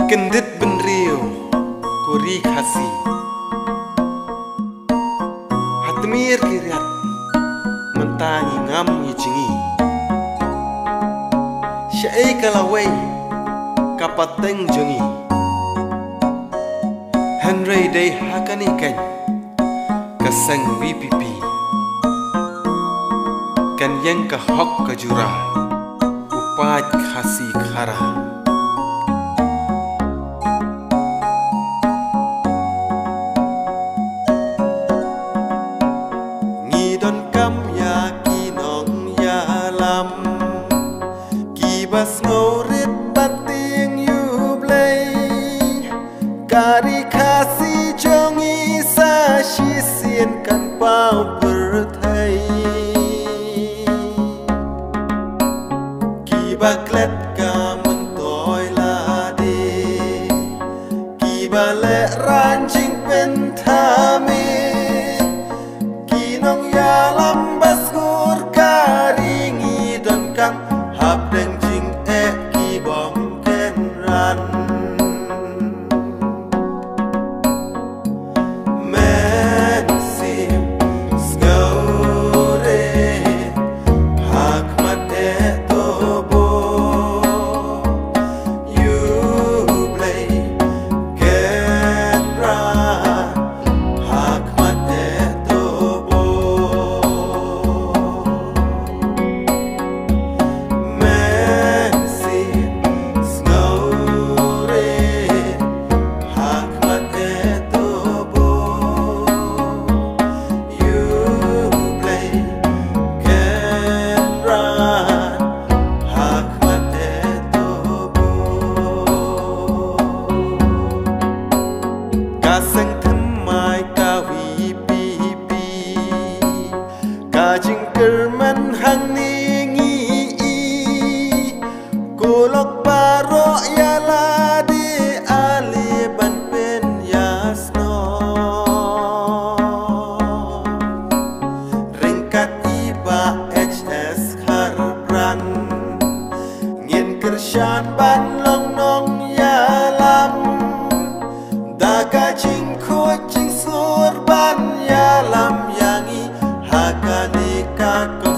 Kendit benrio kuri kasih hatmir kirat mentangi ngam ngicingi syai kalawai kapateng jongi Henry day hakanikan kasang VPP kan yang kahok kajura upat kasih khara bas ngorit bating yublay kari kasih jongi sa shisien kan pau berthai ki baklet ka mentoy lade ki bale ranjing pentame ki nong yalam bas ngur kari ngidon kang hab deng kasang thamai ka VPP ka jingker man hang ningi kolok paro yala di ali ban pen yasno ringkat iba HS harbran ngin kershan ban long nong yalam daga jing kuat jing surban yalam yangi hakani kakak